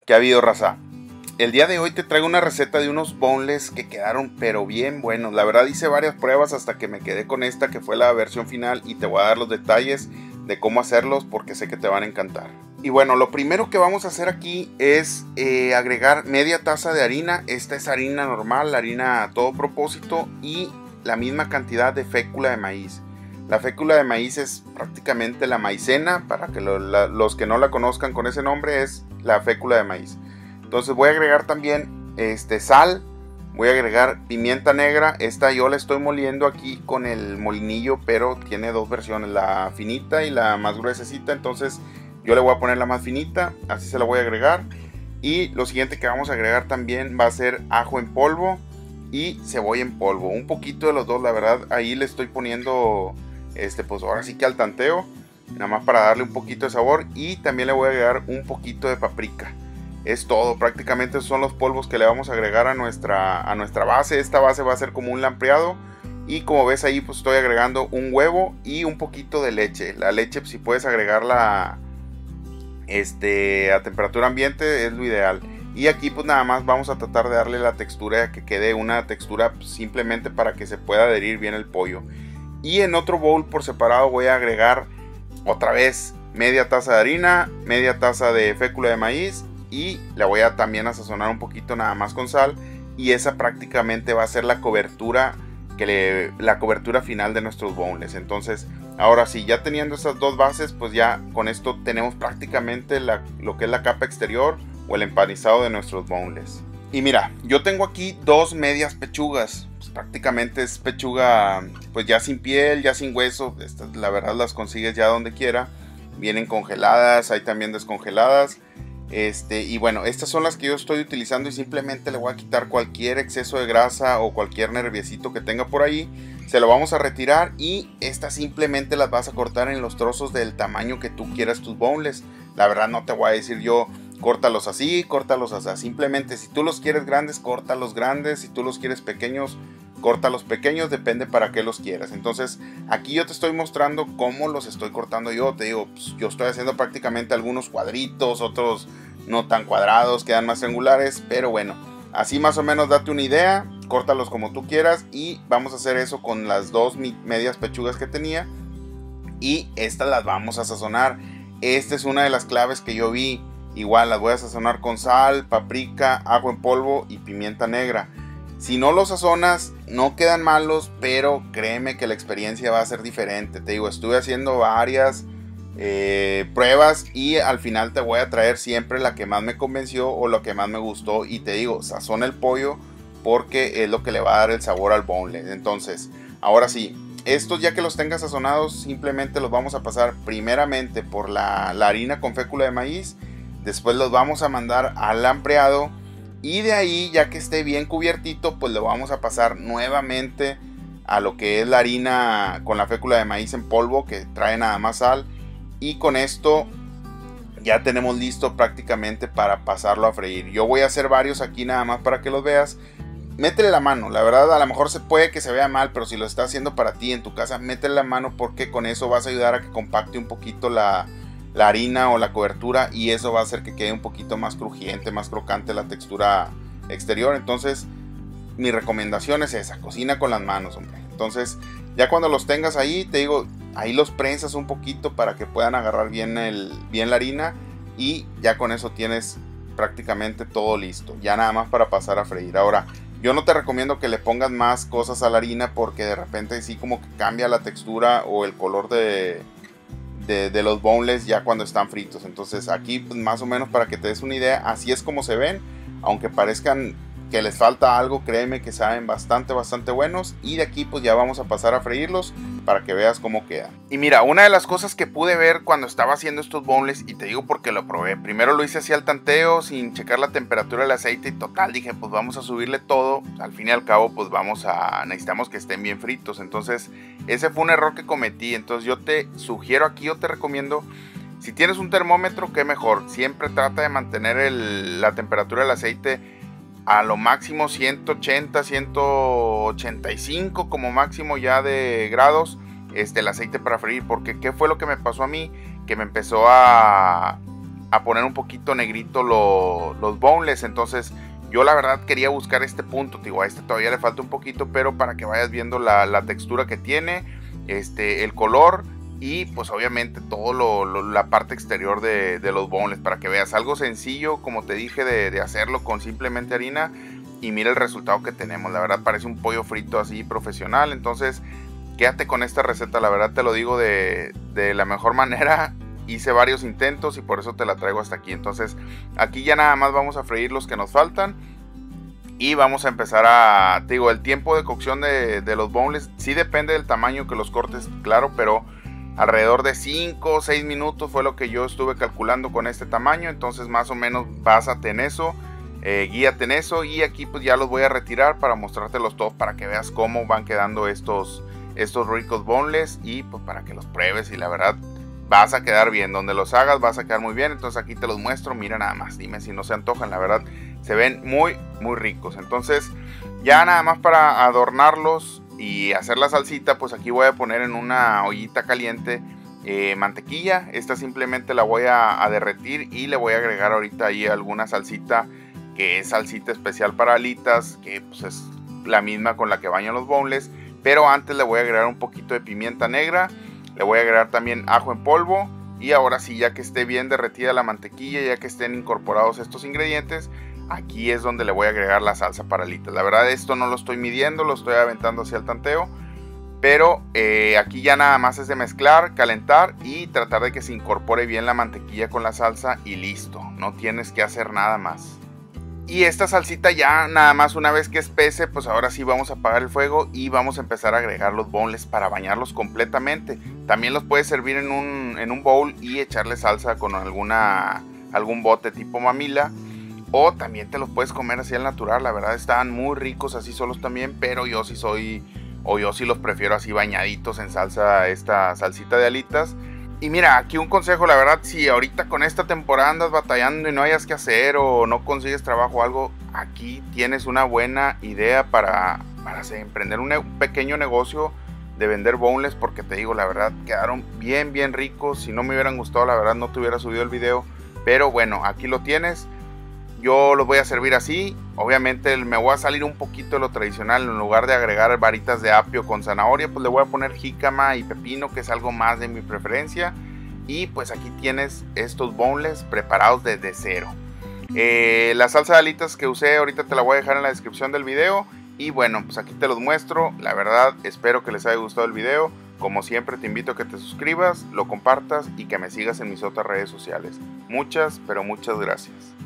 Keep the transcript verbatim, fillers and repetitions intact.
¿Qué ha habido, raza? El día de hoy te traigo una receta de unos boneless que quedaron pero bien buenos. La verdad hice varias pruebas hasta que me quedé con esta que fue la versión final y te voy a dar los detalles de cómo hacerlos porque sé que te van a encantar. Y bueno, lo primero que vamos a hacer aquí es eh, agregar media taza de harina. Esta es harina normal, la harina a todo propósito, y la misma cantidad de fécula de maíz. La fécula de maíz es prácticamente la maicena, para que lo, la, los que no la conozcan con ese nombre, es la fécula de maíz. Entonces voy a agregar también este, sal, voy a agregar pimienta negra. Esta yo la estoy moliendo aquí con el molinillo, pero tiene dos versiones, la finita y la más gruesecita. Entonces yo le voy a poner la más finita, así se la voy a agregar. Y lo siguiente que vamos a agregar también va a ser ajo en polvo y cebolla en polvo. Un poquito de los dos, la verdad, ahí le estoy poniendo... Este, pues ahora sí que al tanteo, nada más para darle un poquito de sabor. Y también le voy a agregar un poquito de paprika. Es todo, prácticamente son los polvos que le vamos a agregar a nuestra, a nuestra base. Esta base va a ser como un lampreado. Y como ves ahí, pues estoy agregando un huevo y un poquito de leche. La leche, pues, si puedes agregarla este, a temperatura ambiente, es lo ideal. Y aquí pues nada más vamos a tratar de darle la textura, que quede una textura, pues, simplemente para que se pueda adherir bien el pollo. Y en otro bowl por separado voy a agregar otra vez media taza de harina, media taza de fécula de maíz, y la voy a también a sazonar un poquito nada más con sal. Y esa prácticamente va a ser la cobertura, que le, la cobertura final de nuestros boneless. Entonces ahora sí, ya teniendo esas dos bases, pues ya con esto tenemos prácticamente la, lo que es la capa exterior o el empanizado de nuestros boneless. Y mira, yo tengo aquí dos medias pechugas. Pues prácticamente es pechuga pues ya sin piel, ya sin hueso. Estas la verdad las consigues ya donde quiera. Vienen congeladas, hay también descongeladas. Este, y bueno, estas son las que yo estoy utilizando y simplemente le voy a quitar cualquier exceso de grasa o cualquier nerviecito que tenga por ahí. Se lo vamos a retirar y estas simplemente las vas a cortar en los trozos del tamaño que tú quieras tus boneless. La verdad no te voy a decir yo córtalos así, córtalos así. Simplemente si tú los quieres grandes, córtalos grandes. Si tú los quieres pequeños, córtalos pequeños. Depende para qué los quieras. Entonces aquí yo te estoy mostrando cómo los estoy cortando yo. Te digo, pues, yo estoy haciendo prácticamente algunos cuadritos, otros no tan cuadrados, quedan más triangulares. Pero bueno, así más o menos date una idea. Córtalos como tú quieras. Y vamos a hacer eso con las dos medias pechugas que tenía. Y estas las vamos a sazonar. Esta es una de las claves que yo vi. Igual las voy a sazonar con sal, paprika, ajo en polvo y pimienta negra. Si no los sazonas, no quedan malos, pero créeme que la experiencia va a ser diferente. Te digo, estuve haciendo varias eh, pruebas y al final te voy a traer siempre la que más me convenció o lo que más me gustó. Y te digo, sazona el pollo porque es lo que le va a dar el sabor al boneless. Entonces, ahora sí, estos ya que los tengas sazonados, simplemente los vamos a pasar primeramente por la, la harina con fécula de maíz. Después los vamos a mandar al lampreado. Y de ahí, ya que esté bien cubiertito, pues lo vamos a pasar nuevamente a lo que es la harina con la fécula de maíz en polvo, que trae nada más sal. Y con esto ya tenemos listo prácticamente para pasarlo a freír. Yo voy a hacer varios aquí nada más para que los veas. Métele la mano, la verdad a lo mejor se puede que se vea mal, pero si lo estás haciendo para ti en tu casa, métele la mano porque con eso vas a ayudar a que compacte un poquito la... la harina o la cobertura, y eso va a hacer que quede un poquito más crujiente, más crocante la textura exterior. Entonces mi recomendación es esa, cocina con las manos, hombre. Entonces ya cuando los tengas ahí, te digo, ahí los prensas un poquito para que puedan agarrar bien, el, bien la harina, y ya con eso tienes prácticamente todo listo, ya nada más para pasar a freír. Ahora, yo no te recomiendo que le pongas más cosas a la harina porque de repente sí como que cambia la textura o el color de De, de los boneless ya cuando están fritos. Entonces aquí pues, más o menos para que te des una idea, así es como se ven. Aunque parezcan que les falta algo, créeme que saben bastante bastante buenos. Y de aquí pues ya vamos a pasar a freírlos para que veas cómo quedan. Y mira, una de las cosas que pude ver cuando estaba haciendo estos boneless, y te digo porque lo probé, primero lo hice así al tanteo sin checar la temperatura del aceite, y total dije pues vamos a subirle todo, al fin y al cabo pues vamos a, necesitamos que estén bien fritos. Entonces ese fue un error que cometí. Entonces yo te sugiero aquí, yo te recomiendo, si tienes un termómetro, qué mejor, siempre trata de mantener el, la temperatura del aceite a lo máximo ciento ochenta, ciento ochenta y cinco como máximo ya de grados, este, el aceite para freír. Porque qué fue lo que me pasó a mí, que me empezó a, a poner un poquito negrito lo, los boneless. Entonces yo la verdad quería buscar este punto, digo, a este todavía le falta un poquito, pero para que vayas viendo la, la textura que tiene, este, el color y pues obviamente todo lo, lo, la parte exterior de, de los boneless, para que veas algo sencillo, como te dije, de, de hacerlo con simplemente harina. Y mira el resultado que tenemos, la verdad parece un pollo frito así profesional. Entonces quédate con esta receta, la verdad te lo digo de, de la mejor manera. Hice varios intentos y por eso te la traigo hasta aquí. Entonces aquí ya nada más vamos a freír los que nos faltan. Y vamos a empezar a, te digo, el tiempo de cocción de, de los boneless sí depende del tamaño que los cortes, claro, pero alrededor de cinco o seis minutos fue lo que yo estuve calculando con este tamaño. Entonces más o menos básate en eso. Eh, guíate en eso, y aquí pues ya los voy a retirar para mostrártelos todos, para que veas cómo van quedando estos, estos ricos boneless, y pues para que los pruebes. Y la verdad vas a quedar bien, donde los hagas vas a quedar muy bien. Entonces aquí te los muestro, mira nada más, dime si no se antojan, la verdad se ven muy muy ricos. Entonces ya nada más para adornarlos y hacer la salsita, pues aquí voy a poner en una ollita caliente Eh, mantequilla. Esta simplemente la voy a, a derretir y le voy a agregar ahorita ahí alguna salsita, que es salsita especial para alitas, que pues es la misma con la que baño los boneless, pero antes le voy a agregar un poquito de pimienta negra, le voy a agregar también ajo en polvo, y ahora sí, ya que esté bien derretida la mantequilla, ya que estén incorporados estos ingredientes, aquí es donde le voy a agregar la salsa para alitas. La verdad esto no lo estoy midiendo, lo estoy aventando hacia el tanteo, pero eh, aquí ya nada más es de mezclar, calentar y tratar de que se incorpore bien la mantequilla con la salsa y listo, no tienes que hacer nada más. Y esta salsita ya nada más una vez que espese, pues ahora sí vamos a apagar el fuego y vamos a empezar a agregar los boneless para bañarlos completamente. También los puedes servir en un, en un bowl y echarle salsa con alguna, algún bote tipo mamila. O también te los puedes comer así al natural, la verdad están muy ricos así solos también, pero yo sí soy, o yo sí los prefiero así bañaditos en salsa, esta salsita de alitas. Y mira, aquí un consejo, la verdad, si ahorita con esta temporada andas batallando y no hayas que hacer o no consigues trabajo o algo, aquí tienes una buena idea para, para hacer, emprender un, un pequeño negocio de vender boneless, porque te digo, la verdad, quedaron bien, bien ricos. Si no me hubieran gustado, la verdad, no te hubiera subido el video, pero bueno, aquí lo tienes. Yo los voy a servir así, obviamente me voy a salir un poquito de lo tradicional. En lugar de agregar varitas de apio con zanahoria, pues le voy a poner jícama y pepino, que es algo más de mi preferencia. Y pues aquí tienes estos boneless preparados desde cero. Eh, la salsa de alitas que usé ahorita te la voy a dejar en la descripción del video. Y bueno, pues aquí te los muestro. La verdad espero que les haya gustado el video. Como siempre te invito a que te suscribas, lo compartas y que me sigas en mis otras redes sociales. Muchas, pero muchas gracias.